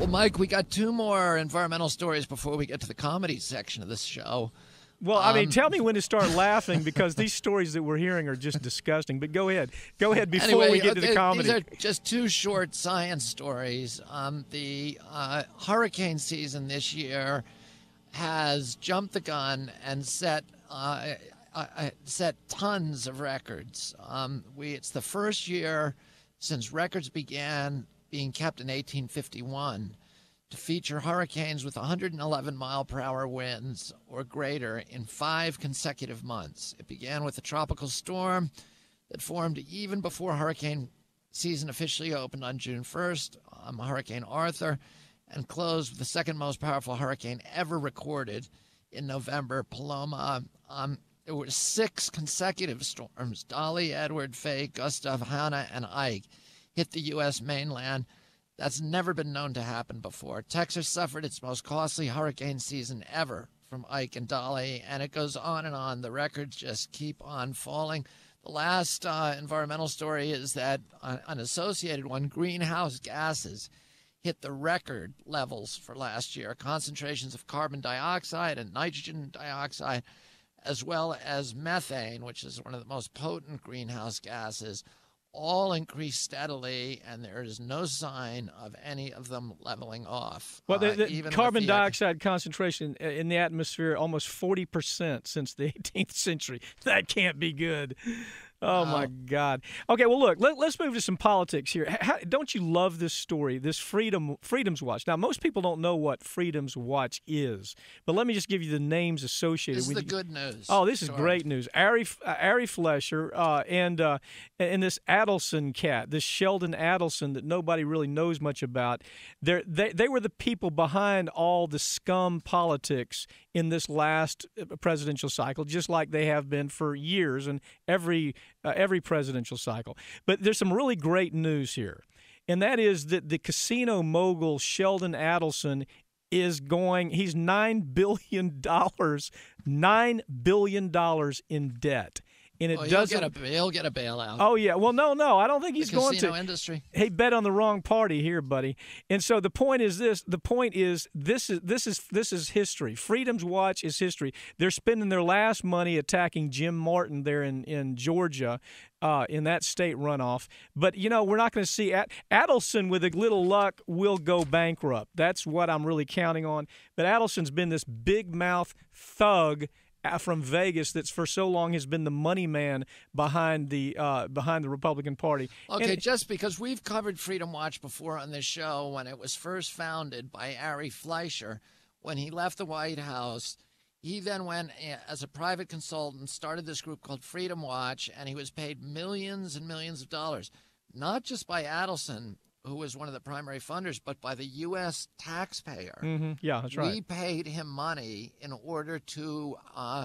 Well, Mike, we got two more environmental stories before we get to the comedy section of this show. Well, I mean, tell me when to start laughing because these stories that we're hearing are just disgusting. But go ahead. Go ahead before we get to the comedy. These are just two short science stories. The hurricane season this year has jumped the gun and set tons of records. It's the first year since records began being kept in 1851 to feature hurricanes with 111-mile-per-hour winds or greater in 5 consecutive months. It began with a tropical storm that formed even before hurricane season officially opened on June 1st, Hurricane Arthur, and closed with the second most powerful hurricane ever recorded in November, Paloma. There were 6 consecutive storms, Dolly, Edward, Faye, Gustav, Hannah, and Ike, hit the U.S. mainland. That's never been known to happen before. Texas suffered its most costly hurricane season ever from Ike and Dolly, and it goes on and on. The records just keep on falling. The last environmental story is that an associated one, greenhouse gases, hit the record levels for last year. Concentrations of carbon dioxide and nitrogen dioxide, as well as methane, which is one of the most potent greenhouse gases, all increase steadily, and there is no sign of any of them leveling off. Well, the carbon dioxide concentration in the atmosphere almost 40% since the 18th century. That can't be good. Oh, my God. Okay, well, look, let's move to some politics here. Don't you love this story, this Freedom's Watch? Now, most people don't know what Freedom's Watch is, but let me just give you the names associated with it. This is the good news. Oh, this is great news. Ari Fleischer and this Adelson cat, this Sheldon Adelson that nobody really knows much about, they were the people behind all the scum politics in this last presidential cycle, just like they have been for years and every presidential cycle. But there's some really great news here, and that is that the casino mogul Sheldon Adelson he's $9 billion in debt. And it doesn't. He'll get a bailout. Oh yeah. Well, no. I don't think he's going to. Casino industry. He bet on the wrong party here, buddy. And so the point is this. The point is this is history. Freedom's Watch is history. They're spending their last money attacking Jim Martin there in Georgia, in that state runoff. But we're not going to see Adelson with a little luck will go bankrupt. That's what I'm really counting on. But Adelson's been this big mouth thug from Vegas that's for so long has been the money man behind the Republican Party. Okay, just because we've covered Freedom Watch before on this show when it was first founded by Ari Fleischer, when he left the White House, he then went as a private consultant, started this group called Freedom Watch, and he was paid millions and millions of dollars, not just by Adelson, who was one of the primary funders, but by the U.S. taxpayer. Mm-hmm. Yeah, that's right. We paid him money in order to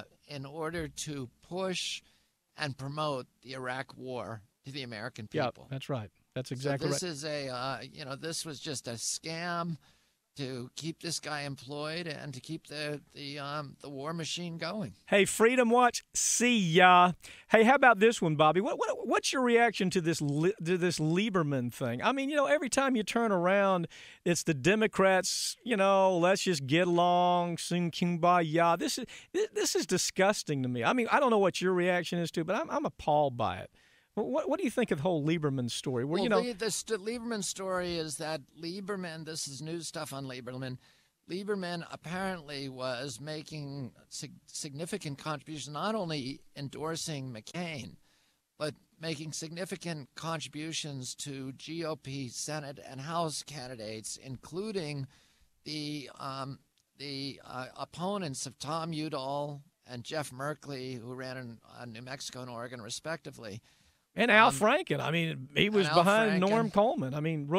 push and promote the Iraq War to the American people. Yeah, that's right. That's exactly right. So this is this was just a scam to keep this guy employed and to keep the war machine going. Hey, Freedom Watch, see ya. Hey, how about this one, Bobby? What's your reaction to this Lieberman thing? I mean, every time you turn around, it's the Democrats. Let's just get along, sing kumbaya. This is disgusting to me. I mean, I don't know what your reaction is to, but I'm appalled by it. What do you think of the whole Lieberman story? The Lieberman story is that Lieberman, this is new stuff on Lieberman, Lieberman apparently was making significant contributions, not only endorsing McCain, but making significant contributions to GOP Senate and House candidates, including the opponents of Tom Udall and Jeff Merkley, who ran in New Mexico and Oregon, respectively. And Al Franken. I mean, he was behind Norm Coleman. I mean,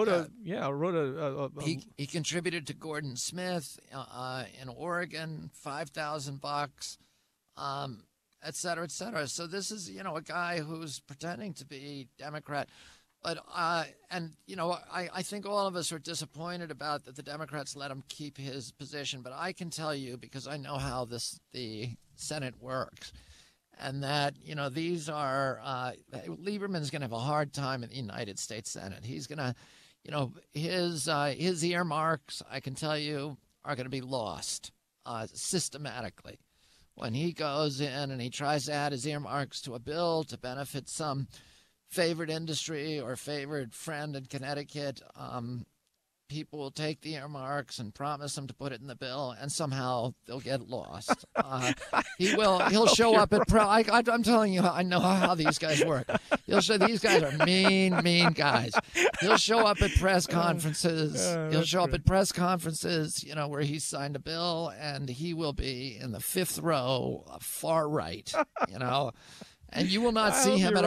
He contributed to Gordon Smith in Oregon, $5,000, et cetera, et cetera. So this is, a guy who's pretending to be Democrat. But, I think all of us are disappointed about that the Democrats let him keep his position. But I can tell you, because I know how the Senate works, and that, these are Lieberman's going to have a hard time in the United States Senate. He's going his earmarks, I can tell you, are going to be lost systematically. When he goes in and he tries to add his earmarks to a bill to benefit some favored industry or favored friend in Connecticut, people will take the earmarks and promise him to put it in the bill, and somehow they'll get lost. He'll show up at I'm telling you, I know how these guys work. These guys are mean guys. He'll show up at press conferences. He'll show up at press conferences, where he's signed a bill, and he will be in the fifth row, far right. And you will not see him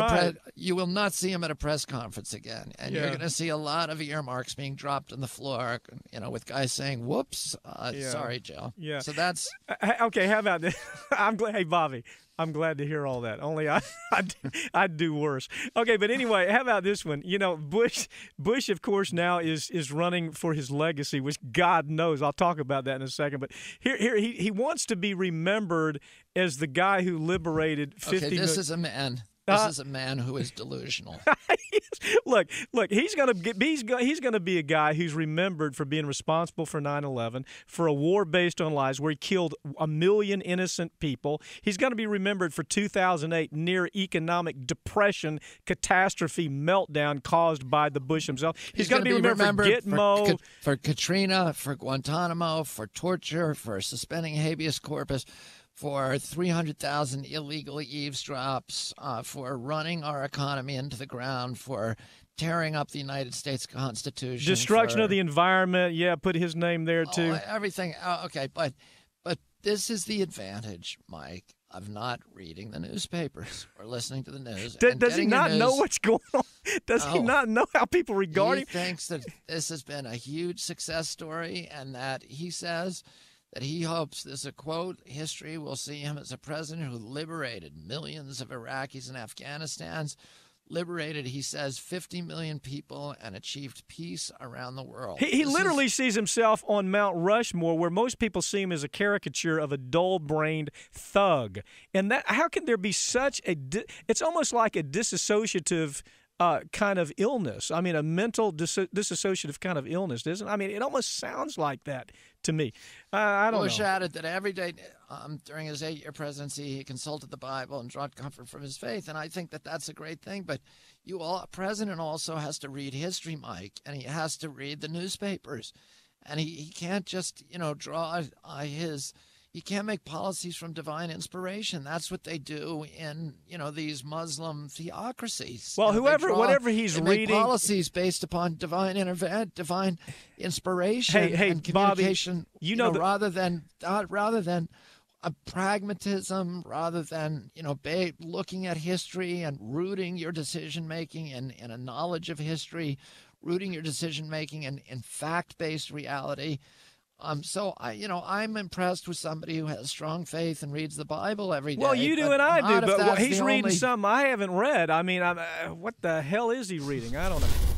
at a press conference again. And you're going to see a lot of earmarks being dropped on the floor, with guys saying, "Whoops, sorry, Joe." Yeah. So that's okay. How about this? I'm glad. Hey, Bobby, I'm glad to hear all that. Only I'd do worse. Okay, but anyway, how about this one? Bush, of course, now is running for his legacy, which God knows. I'll talk about that in a second. But here he wants to be remembered as the guy who liberated 50 million. This is a man who is delusional. Look, he's going to be a guy who's remembered for being responsible for 9/11, for a war based on lies where he killed 1 million innocent people. He's going to be remembered for 2008 near economic depression, catastrophe, meltdown caused by the Bush himself. He's going to be remembered for Gitmo, for Katrina, for Guantanamo, for torture, for suspending habeas corpus, for 300,000 illegal eavesdrops, for running our economy into the ground, for tearing up the United States Constitution. Destruction of the environment. Yeah, put his name there, too. Everything. Okay, but this is the advantage, Mike, of not reading the newspapers or listening to the news. Does he not know what's going on? Does he not know how people regard him? He thinks that this has been a huge success story, and that he says that he hopes, this is a quote, history will see him as a president who liberated millions of Iraqis and Afghanistans, liberated, he says, 50 million people and achieved peace around the world. He literally sees himself on Mount Rushmore, where most people see him as a caricature of a dull-brained thug. And that, how can there be such a it's almost like a disassociative kind of illness. I mean, a mental disassociative kind of illness, doesn't it? I mean, it almost sounds like that to me. I don't know. Bush added that every day during his 8-year presidency, he consulted the Bible and drawn comfort from his faith, and I think that that's a great thing. But a president also has to read history, Mike, and he has to read the newspapers, and he can't just draw his. You can't make policies from divine inspiration. That's what they do in, these Muslim theocracies. Well, whatever he's reading, make policies based upon divine inspiration and communication. Bobby, rather than a pragmatism, rather than looking at history and rooting your decision making in a knowledge of history, rooting your decision making in fact-based reality. So I'm impressed with somebody who has strong faith and reads the Bible every day. Well, you do and I do, but he's reading something I haven't read. I mean, what the hell is he reading? I don't know.